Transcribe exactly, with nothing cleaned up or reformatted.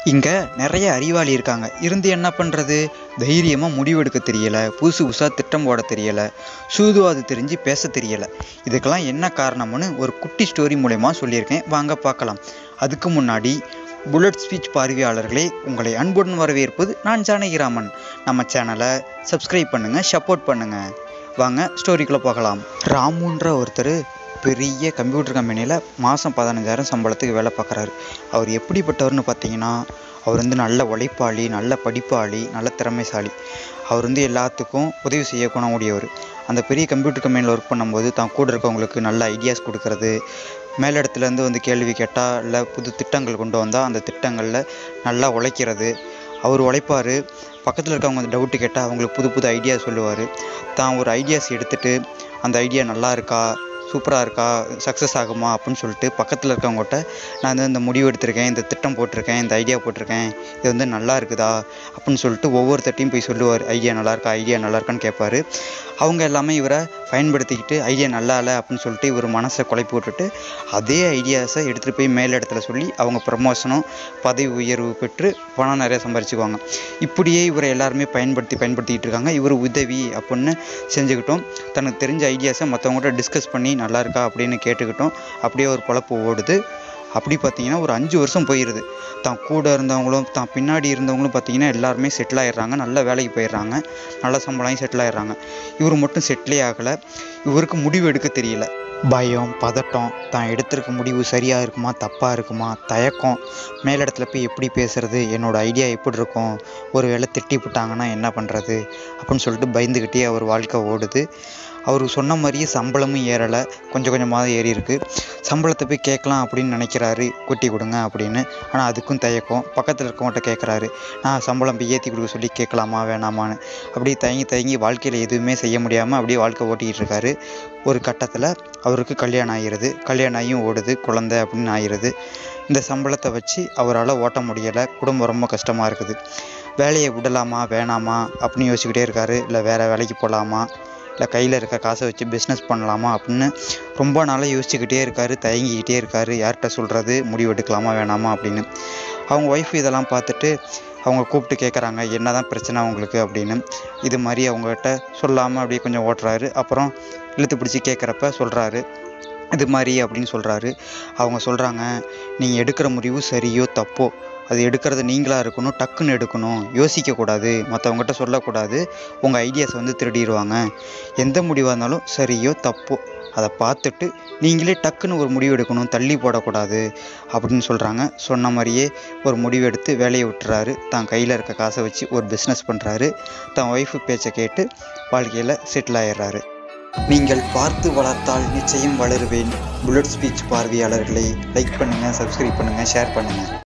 இங்கே நிறைய அறிவாளி இருக்காங்க. இருந்து என்ன பண்ணுறது? தைரியமாக முடிவெடுக்க தெரியலை, புதுசு புதுசாக திட்டம் போட தெரியலை, சூதுவாது தெரிஞ்சு பேச தெரியலை. இதுக்கெல்லாம் என்ன காரணம்னு ஒரு குட்டி ஸ்டோரி மூலமா சொல்லியிருக்கேன், வாங்க பார்க்கலாம். அதுக்கு முன்னாடி புல்லட் ஸ்பீச் பார்வையாளர்களே, உங்களை அன்புடன் வரவேற்பது நான் ஜானகிராமன். நம்ம சேனலை சப்ஸ்கிரைப் பண்ணுங்கள், சப்போர்ட் பண்ணுங்கள். வாங்க ஸ்டோரிக்குள்ளே பார்க்கலாம். ராமுன்ற ஒருத்தர் பெரிய கம்ப்யூட்டர் கம்பெனியில் மாதம் பதினஞ்சாயிரம் சம்பளத்துக்கு வேலை பார்க்குறாரு. அவர் எப்படிப்பட்டவர்னு பார்த்தீங்கன்னா, அவர் வந்து நல்ல உழைப்பாளி, நல்ல படிப்பாளி, நல்ல திறமைசாலி. அவர் வந்து எல்லாத்துக்கும் உதவி செய்ய குணமுடையவர். அந்த பெரிய கம்ப்யூட்டர் கம்பெனியில் ஒர்க் பண்ணும்போது தான் கூட இருக்கவங்களுக்கு நல்ல ஐடியாஸ் கொடுக்கறது, மேலிடத்துலேருந்து வந்து கேள்வி கேட்டால் இல்லை புது திட்டங்கள் கொண்டு வந்தால் அந்த திட்டங்களில் நல்லா உழைக்கிறது. அவர் உழைப்பார். பக்கத்தில் இருக்கவங்க வந்து டவுட்டு கேட்டால் அவங்களுக்கு புது புது ஐடியா சொல்லுவார். தான் ஒரு ஐடியாஸ் எடுத்துகிட்டு அந்த ஐடியா நல்லா இருக்கா, சூப்பராக இருக்கா, சக்ஸஸ் ஆகுமா அப்படின்னு சொல்லிட்டு பக்கத்தில் இருக்கவங்ககிட்ட நான் வந்து இந்த முடிவு எடுத்திருக்கேன், இந்த திட்டம் போட்டிருக்கேன், இந்த ஐடியா போட்டிருக்கேன், இது வந்து நல்லா இருக்குதா அப்படின்னு சொல்லிட்டு ஒவ்வொருத்தட்டையும் போய் சொல்லுவார். ஐடியா நல்லா இருக்கா, ஐடியா நல்லா இருக்கான்னு கேட்பார். அவங்க எல்லாமே இவரை பயன்படுத்திக்கிட்டு ஐடியா நல்லா இல்லை அப்படின்னு சொல்லிட்டு இவர் மனசை குழப்பி விட்டுட்டு அதே ஐடியாஸை எடுத்துகிட்டு போய் மேல் இடத்துல சொல்லி அவங்க ப்ரமோஷனும் பதவி உயர்வு பெற்று பணம் நிறையா சம்பாரிச்சுக்குவாங்க. இப்படியே இவரை எல்லாருமே பயன்படுத்தி பயன்படுத்திக்கிட்டு இருக்காங்க. இவர் உதவி அப்படின்னு செஞ்சுக்கிட்டோம். தனக்கு தெரிஞ்ச ஐடியாஸை மற்றவங்கள்ட்ட டிஸ்கஸ் பண்ணி நல்லா இருக்கா அப்படின்னு கேட்டுக்கிட்டோம். அப்படியே ஒரு பொழப்பு ஓடுது. அப்படி பார்த்தீங்கன்னா ஒரு அஞ்சு வருஷம் போயிடுது. தான் கூட இருந்தவங்களும் தான் பின்னாடி இருந்தவங்களும் பார்த்தீங்கன்னா எல்லாருமே செட்டில் ஆகிடுறாங்க, நல்ல வேலைக்கு போயிடுறாங்க, நல்ல சம்பளம் செட்டில் ஆகிடுறாங்க. இவர் மட்டும் செட்டிலே ஆகலை. இவருக்கு முடிவு எடுக்க தெரியல. பயம், பதட்டம், தான் எடுத்திருக்க முடிவு சரியாக இருக்குமா தப்பாக இருக்குமா, தயக்கம், மேலிடத்துல போய் எப்படி பேசுறது, என்னோடய ஐடியா எப்படி இருக்கும், ஒரு வேளை திட்டி விட்டாங்கன்னா என்ன பண்ணுறது அப்படின்னு சொல்லிட்டு பயந்துக்கிட்டே அவர் வாழ்க்கை ஓடுது. அவர் சொன்ன மாதிரியே சம்பளமும் ஏறலை, கொஞ்சம் கொஞ்சமாக ஏறி இருக்குது. சம்பளத்தை போய் கேட்கலாம் அப்படின்னு நினைக்கிறாரு, கூட்டி கொடுங்க அப்படின்னு. ஆனால் அதுக்கும் தயக்கம். பக்கத்தில் இருக்கவங்கள்ட்ட கேட்குறாரு, நான் சம்பளம் போய் ஏற்றி கொடுக்க சொல்லி கேட்கலாமா வேணாமான்னு. அப்படியே தயங்கி தயங்கி வாழ்க்கையில் எதுவுமே செய்ய முடியாமல் அப்படியே வாழ்க்கை ஓட்டிக்கிட்டு இருக்காரு. ஒரு கட்டத்தில் அவருக்கு கல்யாணம் ஆகிடுது. கல்யாணம் ஆகியும் ஓடுது, குழந்தை அப்படின்னு ஆகிடுது. இந்த சம்பளத்தை வச்சு அவரால் ஓட்ட முடியலை. குடும்பம் ரொம்ப கஷ்டமாக இருக்குது. வேலையை விடலாமா வேணாமா அப்படின்னு யோசிச்சுக்கிட்டே இருக்காரு. இல்லை வேறு வேலைக்கு போகலாமா, இல்லை கையில் இருக்க காசை வச்சு பிஸ்னஸ் பண்ணலாமா அப்படின்னு ரொம்ப நாளாக யோசிச்சுக்கிட்டே இருக்காரு, தயங்கிக்கிட்டே இருக்காரு. யார்கிட்ட சொல்கிறது, முடிவு எடுக்கலாமா வேணாமா அப்படின்னு. அவங்க ஒய்ஃப் இதெல்லாம் பார்த்துட்டு அவங்க கூப்பிட்டு கேட்குறாங்க, என்ன தான் பிரச்சனை அவங்களுக்கு அப்படின்னு. இது மாதிரி அவங்ககிட்ட சொல்லாமல் அப்படியே கொஞ்சம் ஓட்டுறாரு. அப்புறம் இழுத்து பிடிச்சி கேட்குறப்ப சொல்கிறாரு, இது மாதிரி அப்படின்னு சொல்கிறாரு. அவங்க சொல்கிறாங்க, நீங்கள் எடுக்கிற முடிவு சரியோ தப்போ அது எடுக்கிறது நீங்களாக இருக்கணும், டக்குன்னு எடுக்கணும், யோசிக்கக்கூடாது, மற்றவங்ககிட்ட சொல்லக்கூடாது, உங்கள் ஐடியாஸை வந்து திருடிடுவாங்க. எந்த முடிவாக இருந்தாலும் சரியோ தப்போ அதை பார்த்துட்டு நீங்களே டக்குன்னு ஒரு முடிவு எடுக்கணும், தள்ளி போடக்கூடாது அப்படின்னு சொல்கிறாங்க. சொன்ன மாதிரியே ஒரு முடிவு எடுத்து வேலையை விட்டுறாரு. தான் கையில் இருக்க காசை வச்சு ஒரு பிஸ்னஸ் பண்ணுறாரு. தான் ஒய்ஃபு பேச்சை கேட்டு வாழ்க்கையில் செட்டில் ஆகிடுறாரு. நீங்கள் பார்த்து வளர்த்தால் நிச்சயம் வளருவேன். புல்லட் ஸ்பீச் பார்வையாளர்களை லைக் பண்ணுங்கள், சப்ஸ்கிரைப் பண்ணுங்கள், ஷேர் பண்ணுங்கள்.